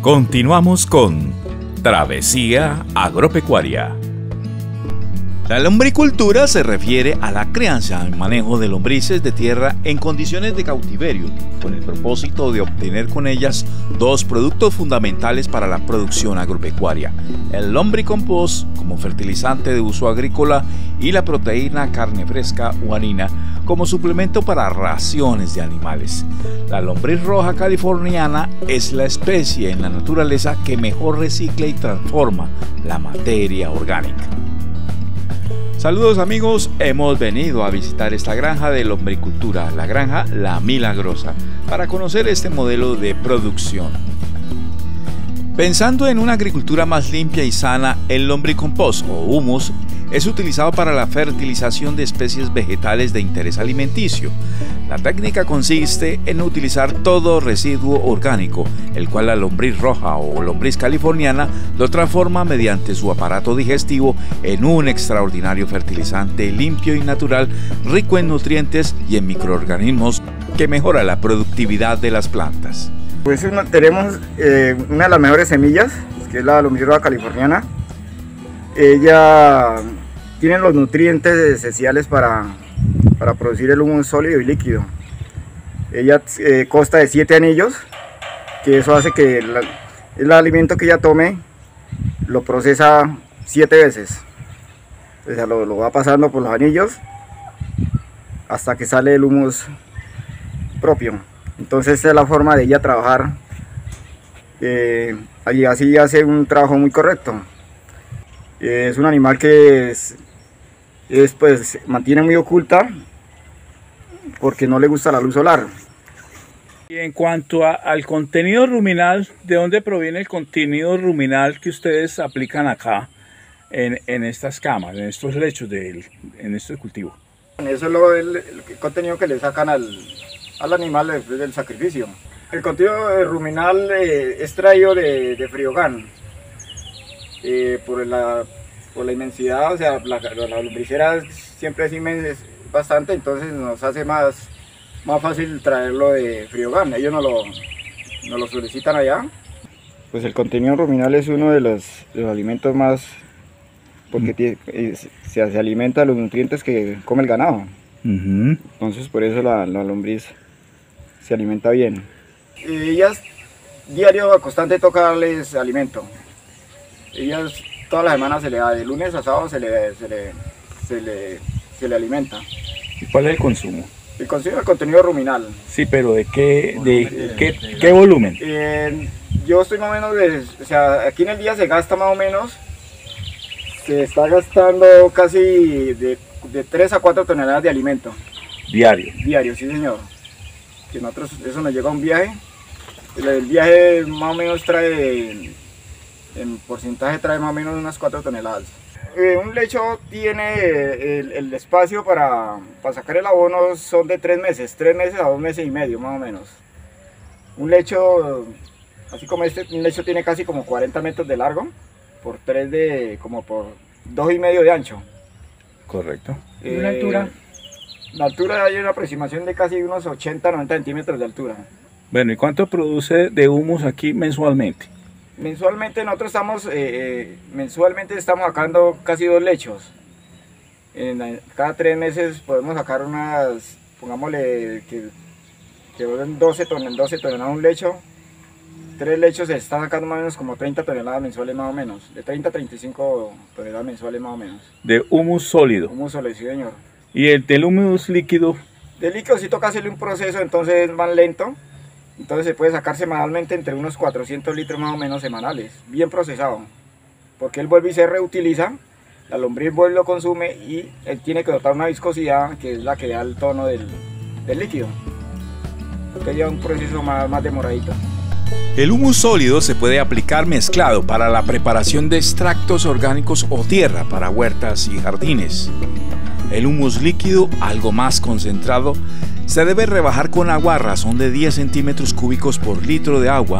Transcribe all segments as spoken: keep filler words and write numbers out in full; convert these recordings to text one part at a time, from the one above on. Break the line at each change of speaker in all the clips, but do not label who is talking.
Continuamos con Travesía Agropecuaria. La lombricultura se refiere a la crianza y manejo de lombrices de tierra en condiciones de cautiverio, con el propósito de obtener con ellas dos productos fundamentales para la producción agropecuaria: el lombricompost como fertilizante de uso agrícola y la proteína carne fresca o harina como suplemento para raciones de animales. La lombriz roja californiana es la especie en la naturaleza que mejor recicla y transforma la materia orgánica. Saludos amigos, hemos venido a visitar esta granja de lombricultura, la granja La Milagrosa, para conocer este modelo de producción. Pensando en una agricultura más limpia y sana, el lombricompost o humus es utilizado para la fertilización de especies vegetales de interés alimenticio. La técnica consiste en utilizar todo residuo orgánico, el cual la lombriz roja o lombriz californiana lo transforma mediante su aparato digestivo en un extraordinario fertilizante limpio y natural, rico en nutrientes y en microorganismos que mejora la productividad de las plantas.
Pues una, tenemos eh, una de las mejores semillas, que es la lombriz roja californiana. Ella tiene los nutrientes esenciales para, para producir el humus sólido y líquido. Ella eh, consta de siete anillos, que eso hace que la, el alimento que ella tome lo procesa siete veces. O sea, lo, lo va pasando por los anillos hasta que sale el humus propio. Entonces esta es la forma de ella trabajar, eh, y así hace un trabajo muy correcto. Es un animal que es, es, pues, mantiene muy oculta porque no le gusta la luz solar.
Y en cuanto a, al contenido ruminal, ¿de dónde proviene el contenido ruminal que ustedes aplican acá en, en estas camas, en estos lechos, de, en este cultivo?
Eso es lo, el, el contenido que le sacan al, al animal después del sacrificio. El contenido ruminal eh, es traído de, de Friogán. Eh, por, la, por la inmensidad, o sea, la, la lombricera siempre es inmensa, es bastante, entonces nos hace más, más fácil traerlo de Friogán. Ellos nos lo, nos lo solicitan allá. Pues el contenido ruminal es uno de los, de los alimentos más, porque tiene, es, se, se alimenta de los nutrientes que come el ganado. Uh-huh. Entonces por eso la, la lombriz se alimenta bien. Y ellas diario a constante toca darles alimento. Ellas todas las semanas se le da, de lunes a sábado se le, se le, se le, se le alimenta.
¿Y cuál es el consumo?
El consumo del contenido ruminal.
Sí, pero ¿de qué, de, de, qué, de, qué volumen?
Eh, yo estoy más o menos, de, o sea, aquí en el día se gasta más o menos, se está gastando casi de, de tres a cuatro toneladas de alimento.
¿Diario?
Diario, sí señor. Que nosotros, eso nos llega a un viaje. El viaje más o menos trae... en porcentaje trae más o menos unas cuatro toneladas. Eh, un lecho tiene el, el espacio para, para sacar el abono, son de tres meses, tres meses a dos meses y medio más o menos. Un lecho, así como este, un lecho tiene casi como cuarenta metros de largo, por tres de, como por dos y medio de ancho.
Correcto.
¿Y
eh,
la altura? La altura hay una aproximación de casi unos ochenta a noventa centímetros de altura.
Bueno, ¿y cuánto produce de humus aquí mensualmente?
Mensualmente nosotros estamos, eh, eh, mensualmente estamos sacando casi dos lechos. En la, cada tres meses podemos sacar unas, pongámosle que, que doce toneladas un lecho. Tres lechos se están sacando más o menos como treinta toneladas mensuales más o menos. De treinta a treinta y cinco toneladas mensuales más o menos.
¿De humus sólido?
Humus sólido, sí señor.
¿Y el del humus líquido?
Del líquido sí toca hacerle un proceso, entonces es más lento. Entonces se puede sacar semanalmente entre unos cuatrocientos litros más o menos semanales, bien procesado, porque él vuelve y se reutiliza, la lombriz vuelve y lo consume y él tiene que dotar una viscosidad que es la que da el tono del, del líquido. Entonces lleva un proceso más, más demoradito.
El humus sólido se puede aplicar mezclado para la preparación de extractos orgánicos o tierra para huertas y jardines. El humus líquido, algo más concentrado, se debe rebajar con agua a razón de diez centímetros cúbicos por litro de agua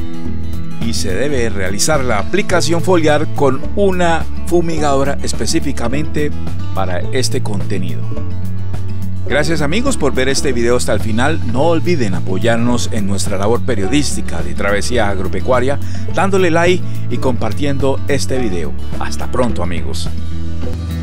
y se debe realizar la aplicación foliar con una fumigadora específicamente para este contenido. Gracias amigos por ver este video hasta el final. No olviden apoyarnos en nuestra labor periodística de Travesía Agropecuaria, dándole like y compartiendo este video. Hasta pronto amigos.